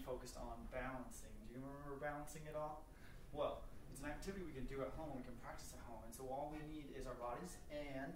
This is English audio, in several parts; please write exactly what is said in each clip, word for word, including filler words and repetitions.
focused on balancing. Do you remember balancing at all? Well, it's an activity we can do at home, we can practice at home, and so all we need is our bodies and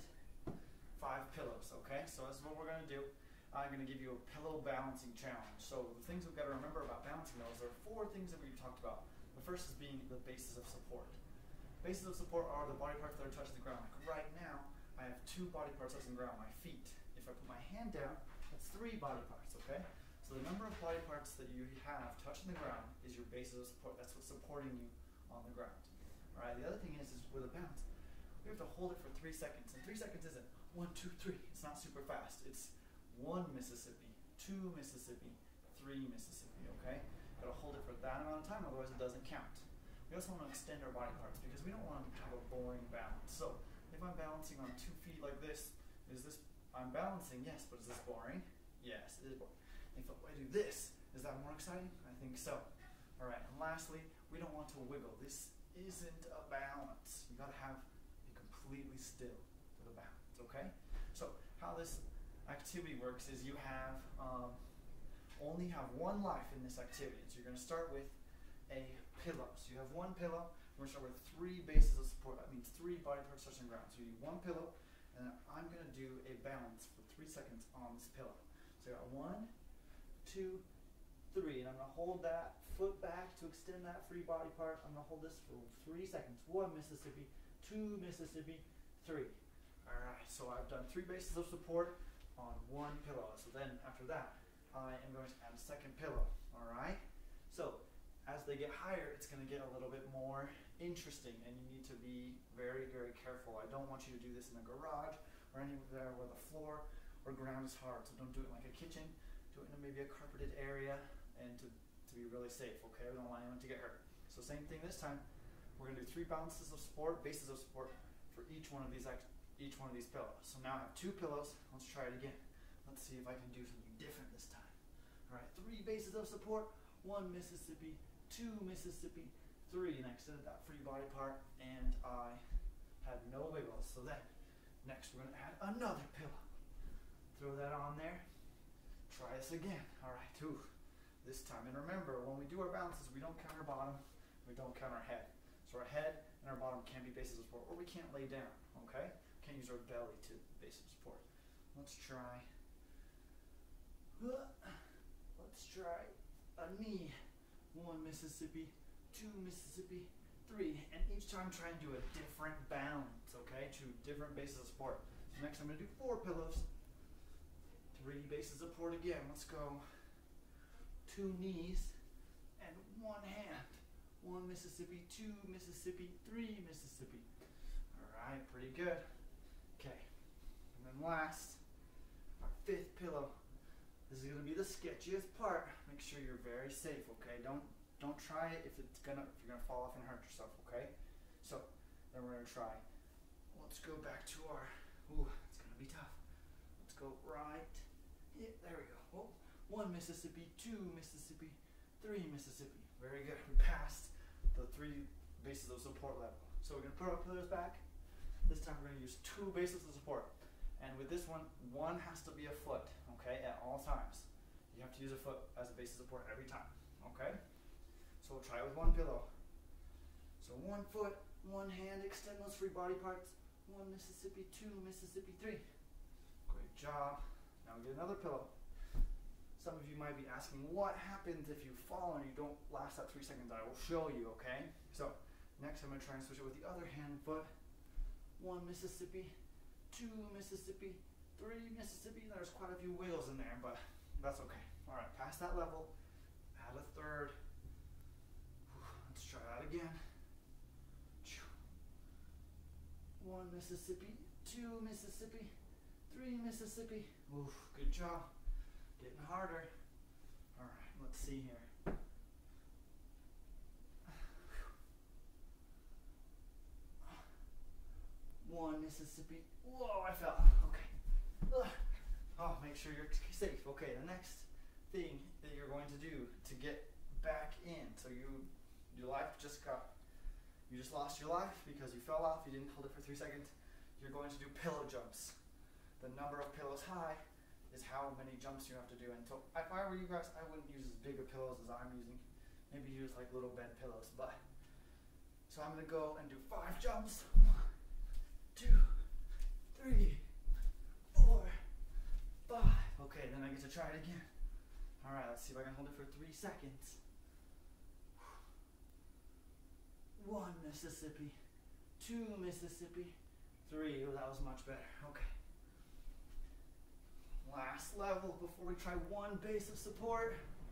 five pillows, okay? So this is what we're going to do. I'm going to give you a pillow balancing challenge. So the things we've got to remember about balancing those are four things that we've talked about. The first is being the basis of support. Bases of support are the body parts that are touching the ground. Like right now, I have two body parts touching the ground, my feet. If I put my hand down, that's three body parts, okay? So the number of body parts that you have touching the ground is your basis of support. That's what's supporting you on the ground. All right, the other thing is, is with a balance, we have to hold it for three seconds. And three seconds isn't one, two, three. It's not super fast. It's one Mississippi, two Mississippi, three Mississippi, okay? Got to hold it for that amount of time, otherwise it doesn't count. We also want to extend our body parts because we don't want to have a boring balance. So if I'm balancing on two feet like this, is this, I'm balancing, yes, but is this boring? Yes, it is boring. If I do this, is that more exciting? I think so. All right, and lastly, we don't want to wiggle. This isn't a balance. You got to have it completely still for the balance, okay? So how this activity works is you have um, only have one life in this activity. So you're going to start with a pillow. So you have one pillow. We're going to start with three bases of support. That means three body parts touching the ground. So you need one pillow, and then I'm going to do a balance for three seconds on this pillow. So I got one, two, three, and I'm going to hold that foot back to extend that free body part. I'm going to hold this for three seconds. One Mississippi, two Mississippi, three. All right, so I've done three bases of support on one pillow. So then after that, I am going to add a second pillow, all right? So as they get higher, it's going to get a little bit more interesting, and you need to be very, very careful. I don't want you to do this in a garage or anywhere where the floor or ground is hard. So don't do it in like a kitchen. Do it in maybe a carpeted area, and to, to be really safe, okay? We don't want anyone to get hurt. So same thing this time. We're going to do three balances of support, bases of support for each one of these activities. Each one of these pillows. So now I have two pillows. Let's try it again. Let's see if I can do something different this time. All right, three bases of support, one Mississippi, two Mississippi, three, and I extended that free body part, and I had no wiggles. So then, next we're going to add another pillow. Throw that on there. Try this again. All right, two this time. And remember, when we do our balances, we don't count our bottom, we don't count our head. So our head and our bottom can't be bases of support, or we can't lay down, okay? Can't use our belly to base of support. Let's try. Let's try a knee. One Mississippi, two Mississippi, three. And each time try and do a different balance, okay? Two different bases of support. So next I'm going to do four pillows. Three bases of support again. Let's go. Two knees and one hand. One Mississippi, two Mississippi, three Mississippi. All right, pretty good. Okay, and then last, our fifth pillow. This is going to be the sketchiest part. Make sure you're very safe, okay? Don't don't try it if it's gonna if you're gonna fall off and hurt yourself, okay? So then we're gonna try. Let's go back to our. Ooh, it's gonna be tough. Let's go right. Yeah, there we go. Oh, one Mississippi, two Mississippi, three Mississippi. Very good. We passed the three bases of support level. So we're gonna put our pillars back. This time we're going to use two bases of support. And with this one, one has to be a foot, okay, at all times. You have to use a foot as a base of support every time, okay? So we'll try with one pillow. So one foot, one hand, extend those free body parts. One Mississippi, two Mississippi, three. Great job. Now we get another pillow. Some of you might be asking, what happens if you fall and you don't last that three seconds? I will show you, okay? So next I'm going to try and switch it with the other hand and foot. One Mississippi, two Mississippi, three Mississippi. There's quite a few wiggles in there, but that's okay. All right, past that level, add a third. Let's try that again. One Mississippi, two Mississippi, three Mississippi. Oof, good job. Getting harder. All right, let's see here. One Mississippi. Whoa, I fell. Okay. Ugh. Oh, make sure you're safe. Okay, the next thing that you're going to do to get back in. So you, your life just got, you just lost your life because you fell off. You didn't hold it for three seconds. You're going to do pillow jumps. The number of pillows high is how many jumps you have to do. And so if I were you guys, I wouldn't use as big of pillows as I'm maybe use like little bed pillows, but so I'm gonna go and do five jumps. One, two, three, four, five. Okay, then I get to try it again. All right, let's see if I can hold it for three seconds. One Mississippi, two Mississippi, three. Oh, that was much better. Okay. Last level before we try one base of support.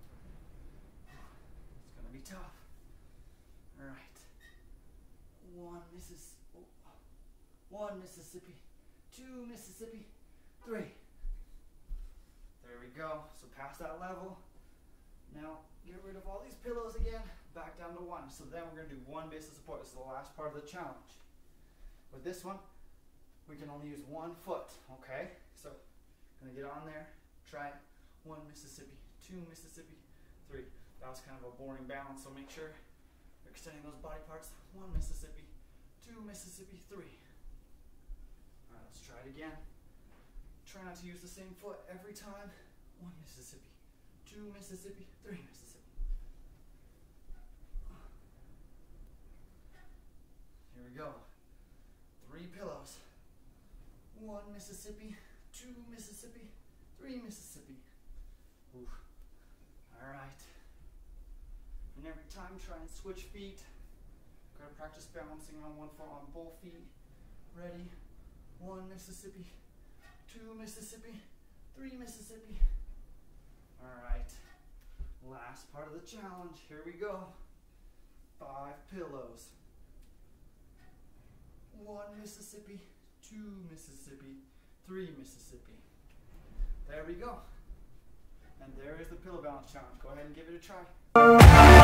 It's gonna be tough. All right. One Missis, oh, one Mississippi, two Mississippi, three. There we go. So past that level. Now get rid of all these pillows again. Back down to one. So then we're gonna do one base of support. This is the last part of the challenge. With this one, we can only use one foot. Okay. So gonna get on there. Try it. One Mississippi, two Mississippi, three. That was kind of a boring balance. So make sure you're extending those body parts. One Mississippi, two Mississippi, three. All right. Let's try it again. Try not to use the same foot every time. One Mississippi, two Mississippi, three Mississippi. Here we go. Three pillows. One Mississippi, two Mississippi, three Mississippi. Oof. All right. And every time try and switch feet. Gotta practice balancing on one foot on both feet. Ready? One Mississippi, two Mississippi, three Mississippi. All right, last part of the challenge. Here we go. Five pillows. One Mississippi, two Mississippi, three Mississippi. There we go. And there is the pillow balance challenge. Go ahead and give it a try.